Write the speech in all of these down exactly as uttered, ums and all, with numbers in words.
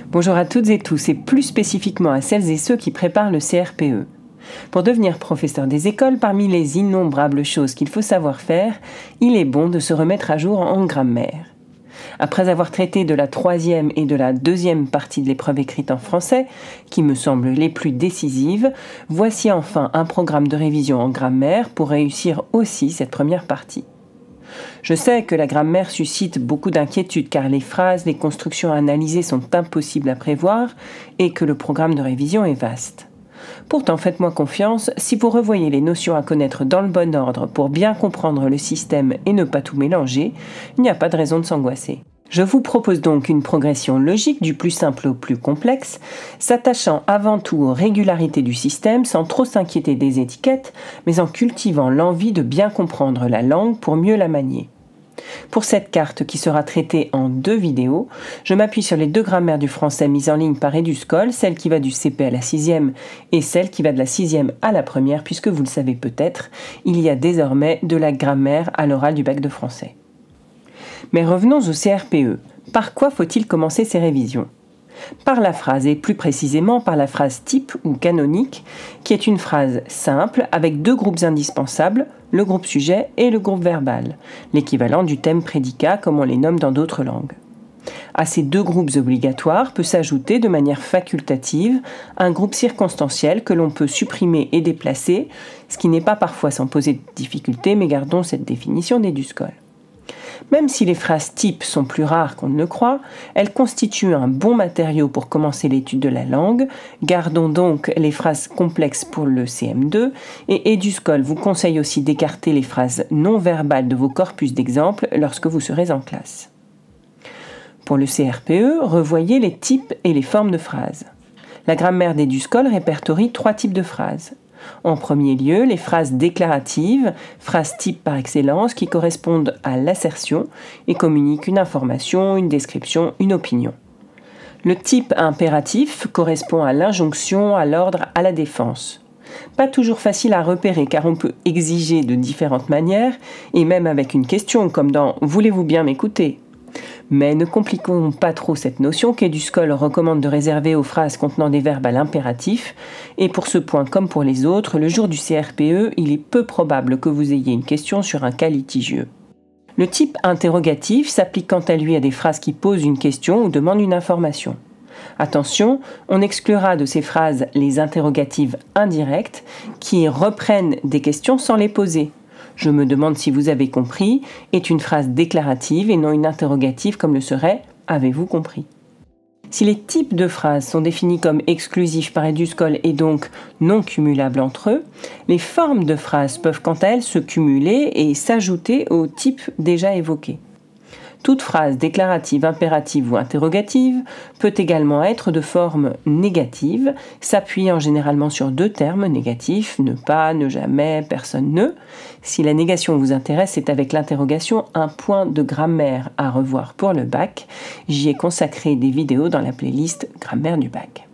Bonjour à toutes et tous et plus spécifiquement à celles et ceux qui préparent le C R P E. Pour devenir professeur des écoles, parmi les innombrables choses qu'il faut savoir faire, il est bon de se remettre à jour en grammaire. Après avoir traité de la troisième et de la deuxième partie de l'épreuve écrite en français, qui me semblent les plus décisives, voici enfin un programme de révision en grammaire pour réussir aussi cette première partie. Je sais que la grammaire suscite beaucoup d'inquiétudes car les phrases, les constructions analysées sont impossibles à prévoir et que le programme de révision est vaste. Pourtant, faites-moi confiance, si vous revoyez les notions à connaître dans le bon ordre pour bien comprendre le système et ne pas tout mélanger, il n'y a pas de raison de s'angoisser. Je vous propose donc une progression logique du plus simple au plus complexe, s'attachant avant tout aux régularités du système sans trop s'inquiéter des étiquettes, mais en cultivant l'envie de bien comprendre la langue pour mieux la manier. Pour cette carte qui sera traitée en deux vidéos, je m'appuie sur les deux grammaires du français mises en ligne par Eduscol, celle qui va du C P à la sixième et celle qui va de la sixième à la première, puisque vous le savez peut-être, il y a désormais de la grammaire à l'oral du bac de français. Mais revenons au C R P E. Par quoi faut-il commencer ces révisions ? Par la phrase, et plus précisément par la phrase type ou canonique, qui est une phrase simple avec deux groupes indispensables, le groupe sujet et le groupe verbal, l'équivalent du thème prédicat comme on les nomme dans d'autres langues. À ces deux groupes obligatoires peut s'ajouter de manière facultative un groupe circonstanciel que l'on peut supprimer et déplacer, ce qui n'est pas parfois sans poser de difficultés, mais gardons cette définition d'Eduscol. Même si les phrases types sont plus rares qu'on ne le croit, elles constituent un bon matériau pour commencer l'étude de la langue. Gardons donc les phrases complexes pour le C M deux et Eduscol vous conseille aussi d'écarter les phrases non verbales de vos corpus d'exemples lorsque vous serez en classe. Pour le C R P E, revoyez les types et les formes de phrases. La grammaire d'Eduscol répertorie trois types de phrases. En premier lieu, les phrases déclaratives, phrases type par excellence, qui correspondent à l'assertion et communiquent une information, une description, une opinion. Le type impératif correspond à l'injonction, à l'ordre, à la défense. Pas toujours facile à repérer car on peut exiger de différentes manières, et même avec une question comme dans « Voulez-vous bien m'écouter ?» Mais ne compliquons pas trop cette notion qu'Eduscol recommande de réserver aux phrases contenant des verbes à l'impératif, et pour ce point comme pour les autres, le jour du C R P E, il est peu probable que vous ayez une question sur un cas litigieux. Le type interrogatif s'applique quant à lui à des phrases qui posent une question ou demandent une information. Attention, on exclura de ces phrases les interrogatives indirectes qui reprennent des questions sans les poser. Je me demande si vous avez compris est une phrase déclarative et non une interrogative comme le serait « Avez-vous compris ?» Si les types de phrases sont définis comme exclusifs par Eduscol et donc non cumulables entre eux, les formes de phrases peuvent quant à elles se cumuler et s'ajouter aux types déjà évoqués. Toute phrase déclarative, impérative ou interrogative peut également être de forme négative, s'appuyant généralement sur deux termes négatifs, ne pas, ne jamais, personne ne. Si la négation vous intéresse, c'est avec l'interrogation un point de grammaire à revoir pour le bac. J'y ai consacré des vidéos dans la playlist Grammaire du bac.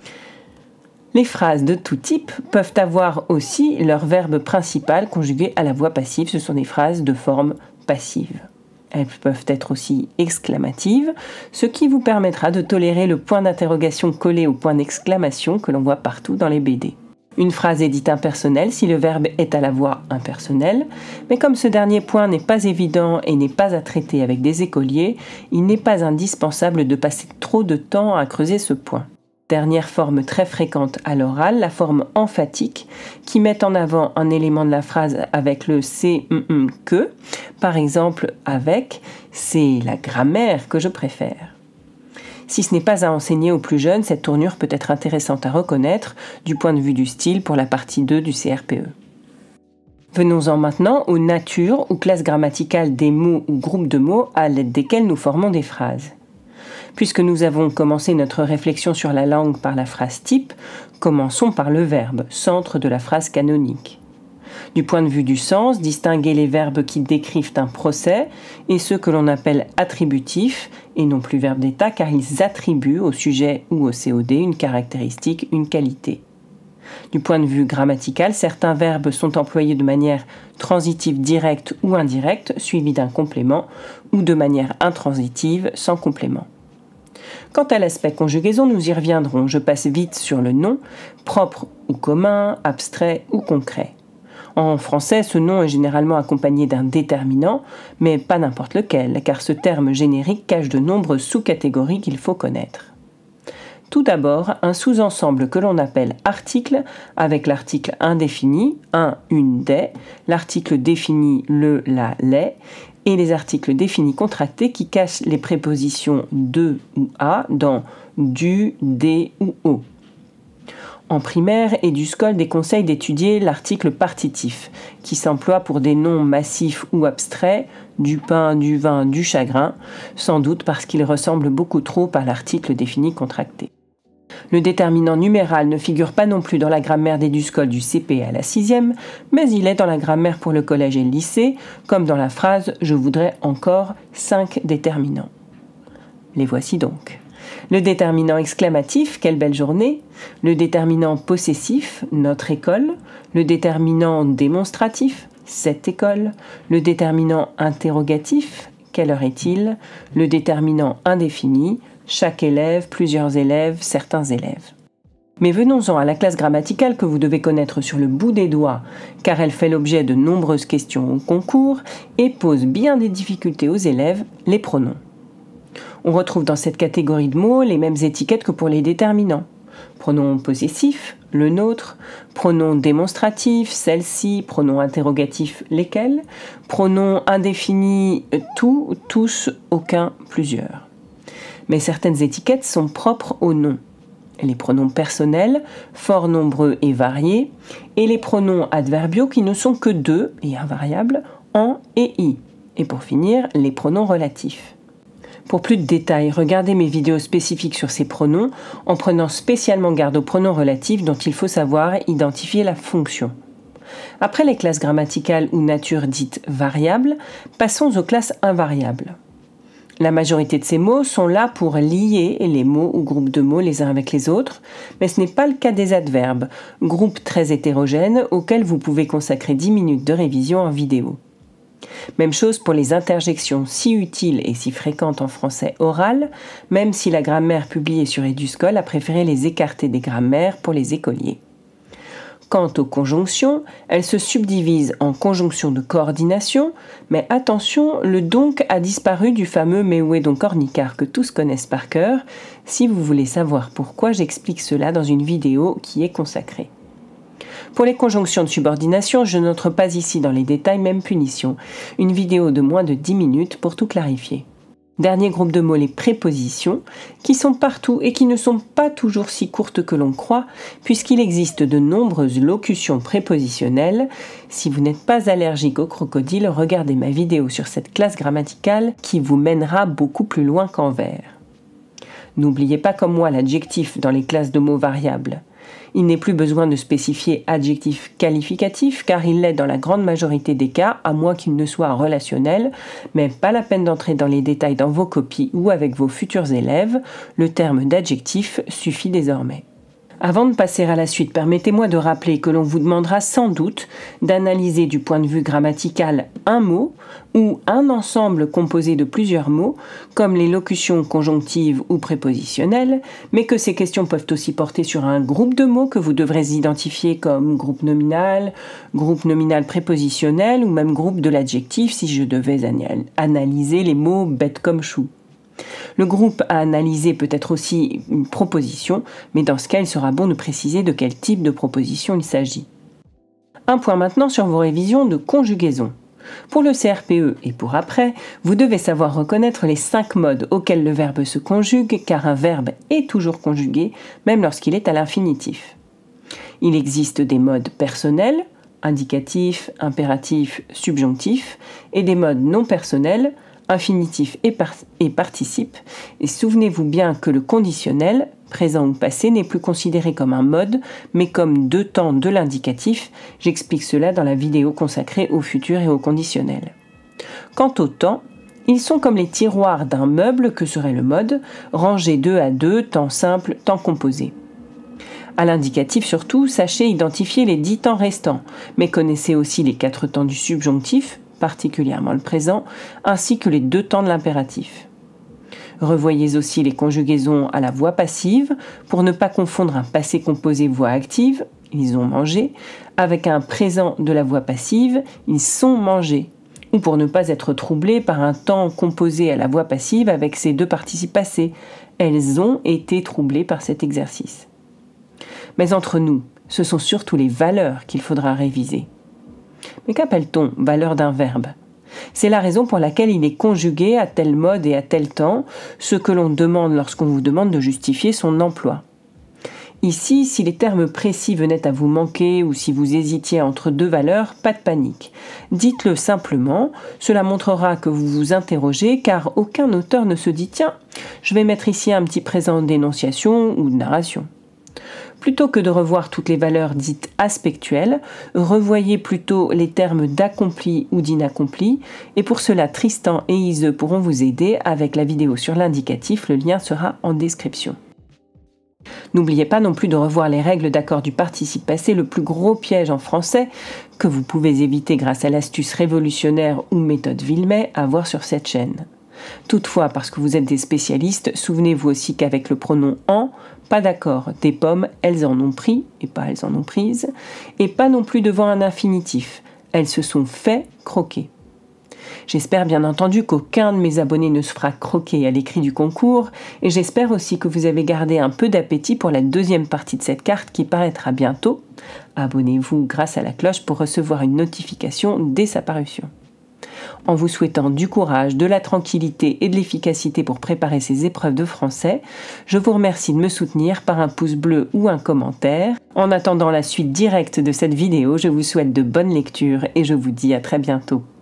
Les phrases de tout type peuvent avoir aussi leur verbe principal conjugué à la voix passive. Ce sont des phrases de forme passive. Elles peuvent être aussi exclamatives, ce qui vous permettra de tolérer le point d'interrogation collé au point d'exclamation que l'on voit partout dans les B D. Une phrase est dite impersonnelle si le verbe est à la voix impersonnelle, mais comme ce dernier point n'est pas évident et n'est pas à traiter avec des écoliers, il n'est pas indispensable de passer trop de temps à creuser ce point. Dernière forme très fréquente à l'oral, la forme emphatique, qui met en avant un élément de la phrase avec le « c'est mm, mm, que ». Par exemple, avec « c'est la grammaire que je préfère ». Si ce n'est pas à enseigner aux plus jeunes, cette tournure peut être intéressante à reconnaître du point de vue du style pour la partie deux du C R P E. Venons-en maintenant aux natures ou classes grammaticales des mots ou groupes de mots à l'aide desquels nous formons des phrases. Puisque nous avons commencé notre réflexion sur la langue par la phrase type, commençons par le verbe, centre de la phrase canonique. Du point de vue du sens, distinguez les verbes qui décrivent un procès et ceux que l'on appelle attributifs et non plus verbes d'état car ils attribuent au sujet ou au C O D une caractéristique, une qualité. Du point de vue grammatical, certains verbes sont employés de manière transitive directe ou indirecte, suivie d'un complément, ou de manière intransitive, sans complément. Quant à l'aspect conjugaison, nous y reviendrons. Je passe vite sur le nom, propre ou commun, abstrait ou concret. En français, ce nom est généralement accompagné d'un déterminant, mais pas n'importe lequel, car ce terme générique cache de nombreuses sous-catégories qu'il faut connaître. Tout d'abord, un sous-ensemble que l'on appelle article, avec l'article indéfini, un, une, des, l'article défini, le, la, les, et les articles définis contractés qui cachent les prépositions de ou à dans du, des ou au. En primaire, Eduscol déconseille d'étudier l'article partitif, qui s'emploie pour des noms massifs ou abstraits, du pain, du vin, du chagrin, sans doute parce qu'il ressemble beaucoup trop à l'article défini contracté. Le déterminant numéral ne figure pas non plus dans la grammaire d'Eduscol du C P à la sixième, mais il est dans la grammaire pour le collège et le lycée, comme dans la phrase « Je voudrais encore cinq déterminants ». Les voici donc. Le déterminant exclamatif, quelle belle journée, le déterminant possessif, notre école, le déterminant démonstratif, cette école, le déterminant interrogatif, quelle heure est-il, le déterminant indéfini, chaque élève, plusieurs élèves, certains élèves. Mais venons-en à la classe grammaticale que vous devez connaître sur le bout des doigts, car elle fait l'objet de nombreuses questions au concours et pose bien des difficultés aux élèves, les pronoms. On retrouve dans cette catégorie de mots les mêmes étiquettes que pour les déterminants. Pronom possessif, le nôtre, pronom démonstratif, celle-ci, pronom interrogatif, lesquels, pronom indéfini, tout, tous, aucun, plusieurs. Mais certaines étiquettes sont propres aux noms. Les pronoms personnels, fort nombreux et variés, et les pronoms adverbiaux qui ne sont que deux, et invariables, en et i. Et pour finir, les pronoms relatifs. Pour plus de détails, regardez mes vidéos spécifiques sur ces pronoms en prenant spécialement garde aux pronoms relatifs dont il faut savoir identifier la fonction. Après les classes grammaticales ou nature dites variables, passons aux classes invariables. La majorité de ces mots sont là pour lier les mots ou groupes de mots les uns avec les autres, mais ce n'est pas le cas des adverbes, groupe très hétérogène auquel vous pouvez consacrer dix minutes de révision en vidéo. Même chose pour les interjections si utiles et si fréquentes en français oral, même si la grammaire publiée sur Eduscol a préféré les écarter des grammaires pour les écoliers. Quant aux conjonctions, elles se subdivisent en conjonctions de coordination, mais attention, le donc a disparu du fameux « mais où est donc Ornicart » que tous connaissent par cœur. Si vous voulez savoir pourquoi, j'explique cela dans une vidéo qui est consacrée. Pour les conjonctions de subordination, je n'entre pas ici dans les détails, même punition. Une vidéo de moins de dix minutes pour tout clarifier. Dernier groupe de mots, les prépositions, qui sont partout et qui ne sont pas toujours si courtes que l'on croit, puisqu'il existe de nombreuses locutions prépositionnelles. Si vous n'êtes pas allergique aux crocodiles, regardez ma vidéo sur cette classe grammaticale qui vous mènera beaucoup plus loin qu'envers. N'oubliez pas comme moi l'adjectif dans les classes de mots variables. Il n'est plus besoin de spécifier adjectif qualificatif car il l'est dans la grande majorité des cas, à moins qu'il ne soit relationnel, mais pas la peine d'entrer dans les détails dans vos copies ou avec vos futurs élèves, le terme d'adjectif suffit désormais. Avant de passer à la suite, permettez-moi de rappeler que l'on vous demandera sans doute d'analyser du point de vue grammatical un mot ou un ensemble composé de plusieurs mots, comme les locutions conjonctives ou prépositionnelles, mais que ces questions peuvent aussi porter sur un groupe de mots que vous devrez identifier comme groupe nominal, groupe nominal prépositionnel ou même groupe de l'adjectif si je devais analyser les mots bêtes comme chou. Le groupe à analyser peut être aussi une proposition, mais dans ce cas, il sera bon de préciser de quel type de proposition il s'agit. Un point maintenant sur vos révisions de conjugaison. Pour le C R P E et pour après, vous devez savoir reconnaître les cinq modes auxquels le verbe se conjugue, car un verbe est toujours conjugué, même lorsqu'il est à l'infinitif. Il existe des modes personnels, indicatif, impératif, subjonctif, et des modes non personnels, infinitif et, par- et participe, et souvenez-vous bien que le conditionnel, présent ou passé, n'est plus considéré comme un mode, mais comme deux temps de l'indicatif. J'explique cela dans la vidéo consacrée au futur et au conditionnel. Quant aux temps, ils sont comme les tiroirs d'un meuble que serait le mode, rangés deux à deux, temps simple, temps composé. À l'indicatif surtout, sachez identifier les dix temps restants, mais connaissez aussi les quatre temps du subjonctif, particulièrement le présent, ainsi que les deux temps de l'impératif. Revoyez aussi les conjugaisons à la voix passive pour ne pas confondre un passé composé voix active, ils ont mangé, avec un présent de la voix passive, ils sont mangés, ou pour ne pas être troublé par un temps composé à la voix passive avec ces deux participes passés, elles ont été troublées par cet exercice. Mais entre nous, ce sont surtout les valeurs qu'il faudra réviser. Mais qu'appelle-t-on valeur d'un verbe ? C'est la raison pour laquelle il est conjugué à tel mode et à tel temps, ce que l'on demande lorsqu'on vous demande de justifier son emploi. Ici, si les termes précis venaient à vous manquer ou si vous hésitiez entre deux valeurs, pas de panique. Dites-le simplement, cela montrera que vous vous interrogez car aucun auteur ne se dit « Tiens, je vais mettre ici un petit présent d'énonciation ou de narration ». Plutôt que de revoir toutes les valeurs dites aspectuelles, revoyez plutôt les termes d'accompli ou d'inaccompli, et pour cela Tristan et Ise pourront vous aider avec la vidéo sur l'indicatif, le lien sera en description. N'oubliez pas non plus de revoir les règles d'accord du participe passé, le plus gros piège en français que vous pouvez éviter grâce à l'astuce révolutionnaire ou méthode Villemay à voir sur cette chaîne. Toutefois, parce que vous êtes des spécialistes, souvenez-vous aussi qu'avec le pronom « en », pas d'accord, des pommes, elles en ont pris, et pas elles en ont prises, et pas non plus devant un infinitif, elles se sont fait croquer. J'espère bien entendu qu'aucun de mes abonnés ne se fera croquer à l'écrit du concours, et j'espère aussi que vous avez gardé un peu d'appétit pour la deuxième partie de cette carte qui paraîtra bientôt. Abonnez-vous grâce à la cloche pour recevoir une notification dès sa parution. En vous souhaitant du courage, de la tranquillité et de l'efficacité pour préparer ces épreuves de français, je vous remercie de me soutenir par un pouce bleu ou un commentaire. En attendant la suite directe de cette vidéo, je vous souhaite de bonnes lectures et je vous dis à très bientôt.